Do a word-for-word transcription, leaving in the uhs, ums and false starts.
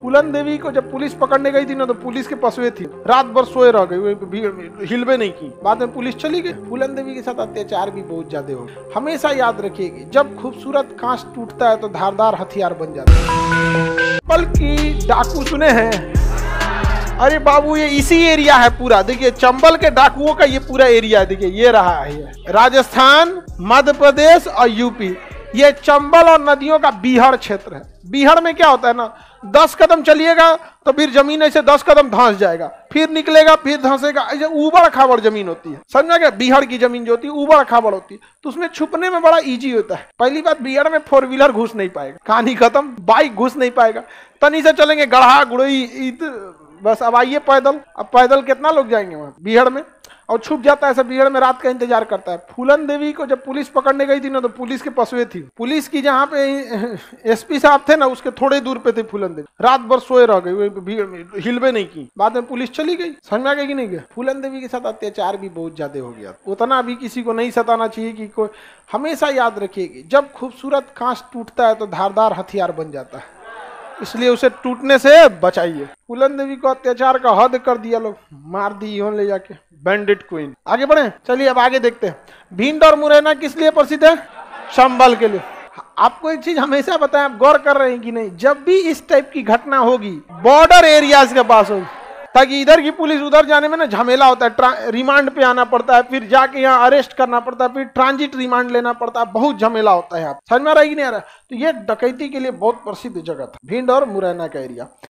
फूलन देवी को जब पुलिस पकड़ने गई थी ना, तो पुलिस के पसुए थी, रात भर सोए रह गई, भीड़ में हिलवे नहीं की। बाद में पुलिस चली गई। फूलन देवी के साथ अत्याचार भी बहुत ज्यादा हो गया। हमेशा याद रखिएगा, जब खूबसूरत कांच टूटता है तो धारदार हथियार बन जाता है। बल्कि डाकू सुने हैं? अरे बाबू, ये इसी एरिया है पूरा। देखिए, चंबल के डाकुओं का ये पूरा एरिया है। देखिए, ये रहा है राजस्थान, मध्य प्रदेश और यूपी। ये चंबल और नदियों का बीहड़ क्षेत्र है। बीहड़ में क्या होता है ना, दस कदम चलिएगा तो फिर जमीन ऐसे दस कदम धंस जाएगा, फिर निकलेगा, फिर धंसेगा। ऐसे उबड़ खाबड़ जमीन होती है, समझा क्या? बीहड़ की जमीन जो होती है उबड़ खाबड़ होती है, तो उसमें छुपने में बड़ा इजी होता है। पहली बात, बीहड़ में फोर व्हीलर घुस नहीं पाएगा, कहानी खत्म। बाइक घुस नहीं पाएगा, तनी से चलेंगे, गढ़ा गुड़ई बस। अब आइए पैदल, अब पैदल कितना लोग जाएंगे वहां बीहड़ में, और छुप जाता है सब बीहड़ में, रात का इंतजार करता है। फूलन देवी को जब पुलिस पकड़ने गई थी ना, तो पुलिस के पसुए थी। पुलिस की जहाँ पे एसपी साहब थे ना, उसके थोड़े दूर पे थे फूलन देवी। रात भर सोए रह गई, भीड़ में हिलवे नहीं की। बाद में पुलिस चली गई। समझ में आ गई कि नहीं गया? फूलन देवी के साथ अत्याचार भी बहुत ज्यादा हो गया। उतना भी किसी को नहीं सताना चाहिए कि कोई। हमेशा याद रखिएगा, जब खूबसूरत कांच टूटता है तो धारदार हथियार बन जाता है, इसलिए उसे टूटने से बचाइए। फूलन देवी को अत्याचार का हद कर दिया, लोग मार दी ले जाके, बैंडिट क्वीन। आगे बढ़े, चलिए अब आगे देखते हैं। भिंड और मुरैना किस लिए प्रसिद्ध है? चंबल के लिए। आपको एक चीज हमेशा बताएं, आप गौर कर रहे हैं कि नहीं, जब भी इस टाइप की घटना होगी बॉर्डर एरियाज के पास होगी, ताकि इधर की पुलिस उधर जाने में ना झमेला होता है, रिमांड पे आना पड़ता है, फिर जाके यहाँ अरेस्ट करना पड़ता है, फिर ट्रांजिट रिमांड लेना पड़ता है, बहुत झमेला होता है। आप समझ में आ रहा है कि नहीं आ रहा है? तो ये डकैती के लिए बहुत प्रसिद्ध जगह था, भिंड और मुरैना का एरिया।